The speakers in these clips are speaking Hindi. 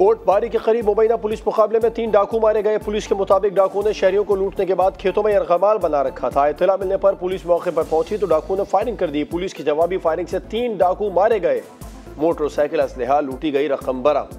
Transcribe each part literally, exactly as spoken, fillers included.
कोटबारी के करीब मुबैना पुलिस मुकाबले में तीन डाकू मारे गए। पुलिस के मुताबिक डाकुओं ने शहरियों को लूटने के बाद खेतों में यरगमाल बना रखा था। इत्तला मिलने पर पुलिस मौके पर पहुंची तो डाकुओं ने फायरिंग कर दी। पुलिस की जवाबी फायरिंग से तीन डाकू मारे गए। मोटरसाइकिल, असलहा, लूटी गई रकम बरामद।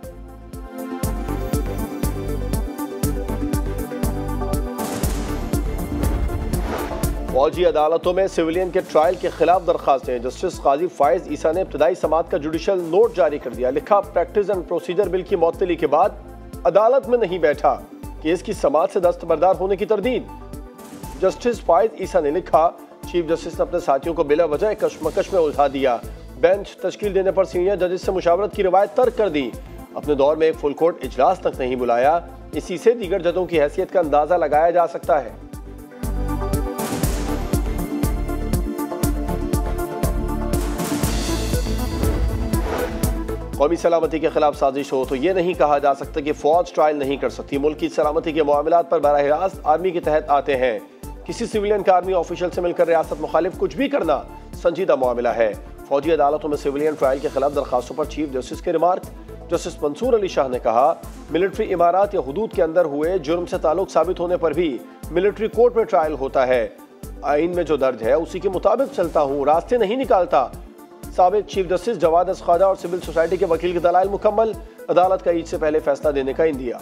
फौजी अदालतों में सिविलियन के ट्रायल के खिलाफ दरखास्तें। जस्टिस काजी फायज ईसा ने इब्तदाई समात का जुडिशल नोट जारी कर दिया। लिखा, प्रैक्टिस एंड प्रोसीजर बिल की मअतली के बाद अदालत में नहीं बैठा, केस की समात से दस्तबरदार होने की तरदीद। जस्टिस फायज ईसा ने लिखा, चीफ जस्टिस ने अपने साथियों को बिला वजह कशमकश में उलझा दिया। बेंच तश्कील देने पर सीनियर जजेस से मुशावरत की रिवायत तर्क कर दी। अपने दौर में एक फुल कोर्ट इजलास तक नहीं बुलाया। इसी से दीगर जजों की हैसियत का अंदाजा लगाया जा सकता है। कौमी सलामती के खिलाफ साजिश हो तो ये नहीं कहा जा सकता कि फौज ट्रायल नहीं कर सकती। मुल्क की सलामती के मामलात पर बराह रास्त आर्मी के तहत आते हैं। किसी सिविलियन का आर्मी ऑफिशियल से मिलकर रियासत मुखालिफ कुछ भी करना संजीदा मामला है। फौजी अदालतों में सिविलियन ट्रायल के खिलाफ दरखास्तों पर चीफ जस्टिस के रिमार्क। जस्टिस मंसूर अली शाह ने कहा, मिलिट्री इमारात या हुदूद के अंदर हुए जुर्म से ताल्लुक साबित होने पर भी मिलिट्री कोर्ट में ट्रायल होता है। आइन में जो दर्ज है उसी के मुताबिक चलता हूँ, रास्ते नहीं निकालता। साबिक चीफ जस्टिस जवाद अस्खादा और सिविल सोसाइटी के वकील के दलाइल मुकम्मल। अदालत का ईद से पहले फैसला देने का इंदिया।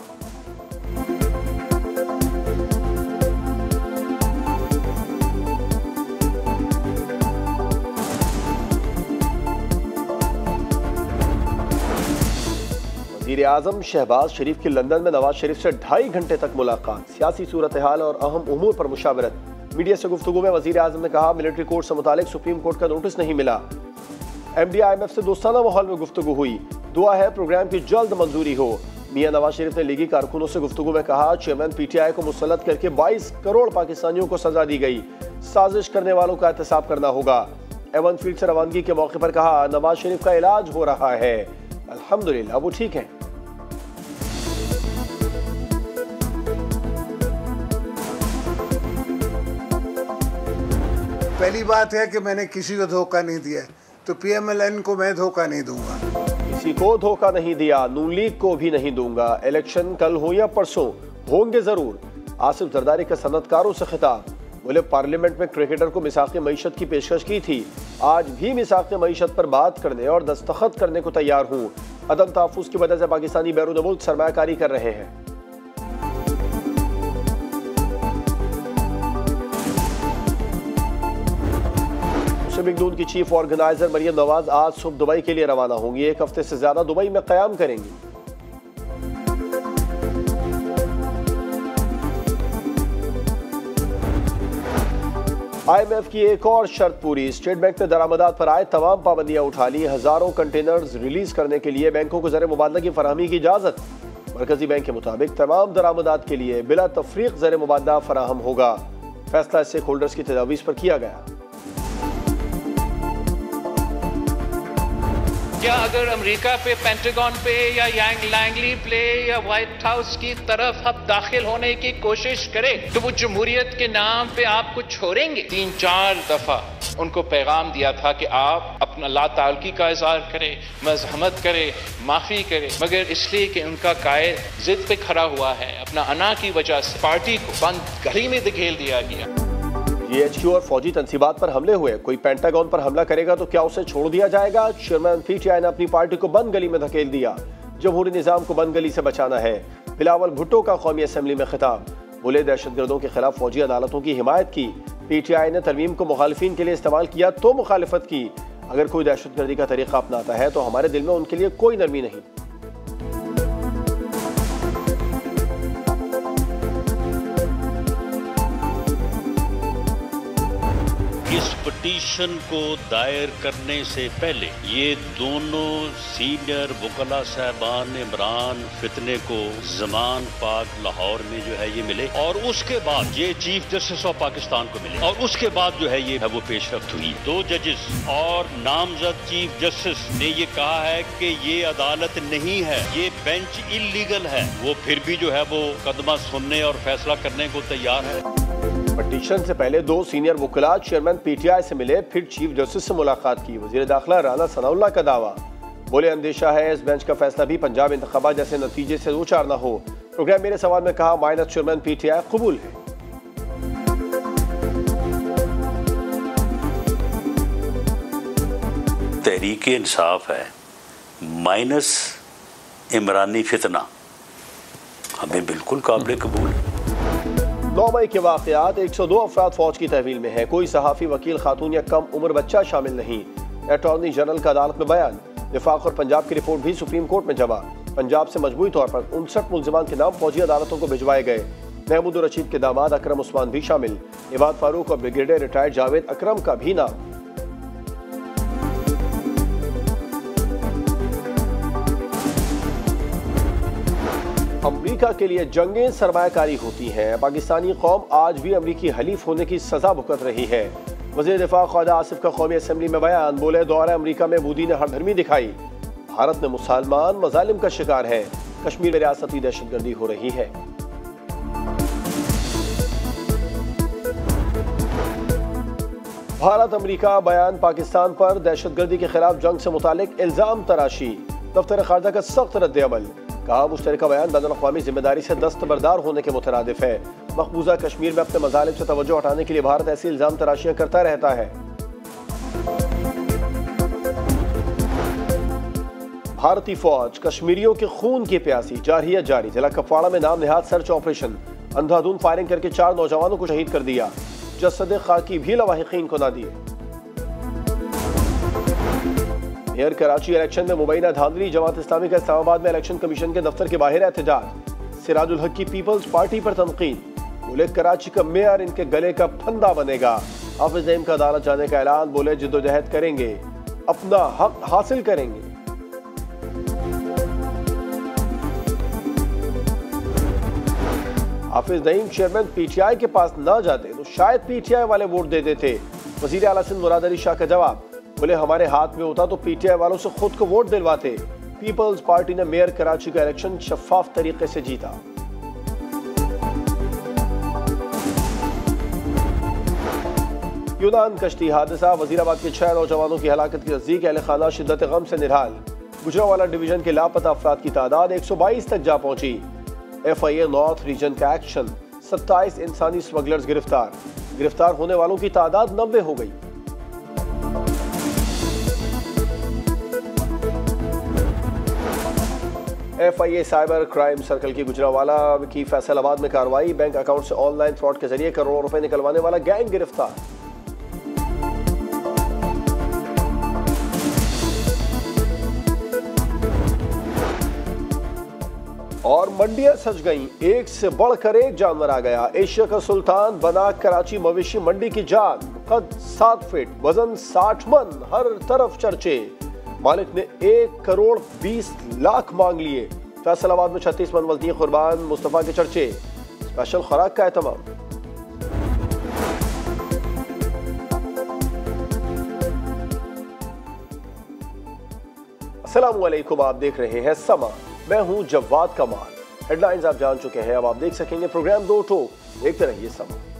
वज़ीर आज़म शहबाज शरीफ की लंदन में नवाज शरीफ से ढाई घंटे तक मुलाकात। सियासी सूरत हाल और अहम उमूर पर मुशावरत। मीडिया से गुफ्तगू में वज़ीर आज़म ने कहा, मिलिट्री कोर्ट से मुतालिक सुप्रीम कोर्ट का नोटिस नहीं मिला। M D I M F से दोस्ताना माहौल में गुफ्तगू हुई। दुआ है प्रोग्राम की जल्द मंजूरी हो। मियां नवाज शरीफ ने लीगी कारकुनों से गुफ्तगू में कहा, चेयरमैन पी टी आई को मुसल्लत करके बाईस करोड़ पाकिस्तानियों को सजा दी गई। साजिश करने वालों का एहतसाब करना होगा। एवन फील्ड से रवानगी के मौके पर कहा, नवाज शरीफ का इलाज हो रहा है, अल्हम्दुलिल्लाह वो ठीक है। पहली बात है कि मैंने किसी को धोखा नहीं दिया, तो पी एम एल एन को मैं धोखा नहीं दूंगा। किसी को धोखा नहीं दिया, नून लीग को भी नहीं दूंगा। इलेक्शन कल हो या परसों, होंगे जरूर। आसिफ जरदारी का सनतकारों से खिताब। बोले, पार्लियामेंट में क्रिकेटर को मिसाक़ मईशत की पेशकश की थी, आज भी मिसाक़ मईशत पर बात करने और दस्तखत करने को तैयार हूँ। अदम तहफ़्फ़ुज़ की वजह से पाकिस्तानी बैरून मुल्क सरमायाकारी कर रहे हैं। मुस्लिम लीग की चीफ ऑर्गेनाइजर मरियम नवाज आज सुबह दुबई के लिए रवाना होंगी। एक हफ्ते से ज्यादा दुबई में क़याम करेंगी। आई एम एफ की एक और शर्त पूरी। स्टेट बैंक ने दरामदात पर आए तमाम पाबंदियां उठा ली। हजारों कंटेनर्स रिलीज करने के लिए बैंकों को ज़र मुबादला की फराहमी की इजाजत। मरकजी बैंक के मुताबिक तमाम दरामदात के लिए बिला तफरीक ज़र मुबादला फराहम होगा। फैसला स्टेक होल्डर्स की तजावीज़ पर किया गया। क्या अगर अमेरिका पे, पेंटागन पे या यांग लैंगली पे या व्हाइट हाउस की तरफ अब दाखिल होने की कोशिश करें तो वो जमहूरियत के नाम पे आपको छोड़ेंगे? तीन चार दफा उनको पैगाम दिया था कि आप अपना लाताल्लुकी का इजहार करें, मज़हमत करें, माफ़ी करें, मगर इसलिए कि उनका कायद जिद पे खड़ा हुआ है, अपना अना की वजह से पार्टी को बंद गली में धकेल दिया गया। जी एच क्यू और फौजी तनसीबात पर हमले हुए। कोई पेंटागन पर हमला करेगा तो क्या उसे छोड़ दिया जाएगा? चेयरमैन पी टी आई ने अपनी पार्टी को बंद गली में धकेल दिया। जमहूरी निज़ाम को बंद गली से बचाना है। बिलावल भुट्टो का कौमी असम्बली में खिताब। बोले, दहशतगर्दों के खिलाफ फौजी अदालतों की हिमायत की। पी टी आई ने तरमीम को मुखालिफिन के लिए इस्तेमाल किया तो मुखालिफत की। अगर कोई दहशतगर्दी का तरीका अपनाता है तो हमारे दिल में उनके लिए कोई नरमी नहीं। इस पिटीशन को दायर करने से पहले ये दोनों सीनियर वकला साहबान इमरान फितने को जमान पाक लाहौर में जो है ये मिले और उसके बाद ये चीफ जस्टिस ऑफ पाकिस्तान को मिले और उसके बाद जो है ये है वो पेशरफ्त हुई। दो जजेस और नामजद चीफ जस्टिस ने ये कहा है कि ये अदालत नहीं है, ये बेंच इलीगल है। वो फिर भी जो है वो मुकदमा सुनने और फैसला करने को तैयार है। पिटीशन से पहले दो सीनियर वकील चेयरमैन पी टी आई से मिले, फिर चीफ जस्टिस से मुलाकात की। वजीर दाखिला राना सनाउल्लाह का दावा, बोले अंदेशा है इस बेंच का फैसला भी पंजाब इंतखाबात जैसे नतीजे से दो चार ना हो। प्रोग्राम मेरे सवाल में कहा माइनस चेयरमैन पीटीआई कबूल है। तहरीक इंसाफ है, माइनस इमरानी फितना हमें बिल्कुल काबिल कबूल है। नौ मई के वाकयात, एक सौ दो अफराद फौज की तहवील में है। कोई सहाफ़ी, वकील, खातून या कम उम्र बच्चा शामिल नहीं। अटॉर्नी जनरल का अदालत में बयान। विफाक और पंजाब की रिपोर्ट भी सुप्रीम कोर्ट में जमा। पंजाब से मजबूरी तौर पर उनसठ मुल्जिमान के नाम फौजी अदालतों को भिजवाए गए। महमूद रशीद के दामाद अकरम उस्मान भी शामिल। इबाद फारूक और ब्रिगेडियर रिटायर्ड जावेद अकरम का भी नाम। अमरीका के लिए जंगें सरमायाकारी होती हैं। पाकिस्तानी कौम आज भी अमरीकी हलीफ होने की सजा भुगत रही है। वज़ीर दिफा ख्वाजा आसिफ का कौमी असम्बली में बयान। बोले दौरा अमरीका में मोदी ने हरधर्मी दिखाई। भारत में मुसलमान मजालिम का शिकार है। कश्मीर में रियासती दहशतगर्दी हो रही है। भारत अमरीका बयान। पाकिस्तान पर दहशतगर्दी के खिलाफ जंग से मुतालिक इल्जाम तराशी। दफ्तर खारजा का सख्त रद्द-ए-अमल। कहा मुश्तरका बयान बैनुल-अक़वामी जिम्मेदारी से दस्तबरदार होने के मुतरादिफ है। मकबूजा कश्मीर में अपने मजालिम से तवज्जो हटाने के लिए भारत ऐसी इल्जाम तराशियां करता रहता है। भारतीय फौज कश्मीरियों के खून की प्यासी, जारी है जारी। जिला कुपवाड़ा में नाम निहाद सर्च ऑपरेशन। अंधाधुंध फायरिंग करके चार नौजवानों को शहीद कर दिया। जसद खाकी भी लवाहिकीन को ना दिए। मेयर कराची इलेक्शन में मुबैना धांधली। जमात इस्लामी का इस्लामाबाद में इलेक्शन कमीशन के दफ्तर के बाहर एहतजाज। सिराजुल हक की पीपल्स पार्टी पर तनकीद। बोले कराची का मेयर इनके गले का फंदा बनेगा। हाफिज नईम का अदालत जाने का ऐलान। बोले जिद्दोजहद करेंगे, अपना हक हासिल करेंगे। हाफिज नईम चेयरमैन पीटीआई के पास ना जाते तो शायद पीटीआई वाले वोट दे देते। वजीर आला सिंध मुराद अली शाह का जवाब। बोले हमारे हाथ में होता तो पीटीआई वालों से खुद को वोट दिलवाते। पीपल्स पार्टी ने मेयर कराची का इलेक्शन शफाफ तरीके से जीता। यूनान कश्ती हादसा। वजीराबाद के छह नौजवानों की हलाकत की तस्दीक। अहले खाना शिद्दत गम से निराल। गुजरांवाला डिवीजन के लापता अफराद की तादाद एक सौ बाईस तक जा पहुंची। F I A north region का एक्शन। सत्ताईस इंसानी स्मगलर्स गिरफ्तार। गिरफ्तार होने वालों की तादाद नब्बे हो गई। F I A cyber crime circle की गुजरांवाला की फैसलाबाद में कार्रवाई। बैंक अकाउंट से ऑनलाइन फ्रॉड के जरिए करोड़ों रुपए निकलवाने वाला गैंग गिरफ्तार। और मंडियां सज गईं, एक से बढ़कर एक जानवर आ गया। एशिया का सुल्तान बना कराची मवेशी मंडी की जान। कद सात फीट, वजन साठ मन, हर तरफ चर्चे। मालिक ने एक करोड़ बीस लाख मांग लिए। फैसलाबाद में छत्तीस मन वज़नी कुर्बान मुस्तफा के चर्चे। स्पेशल खुराक का एहतमाम। अस्सलाम वालेकुम, आप देख रहे हैं समा। मैं हूं जवाद कमाल। हेडलाइंस आप जान चुके हैं, अब आप देख सकेंगे प्रोग्राम दो टोक। देखते रहिए समा।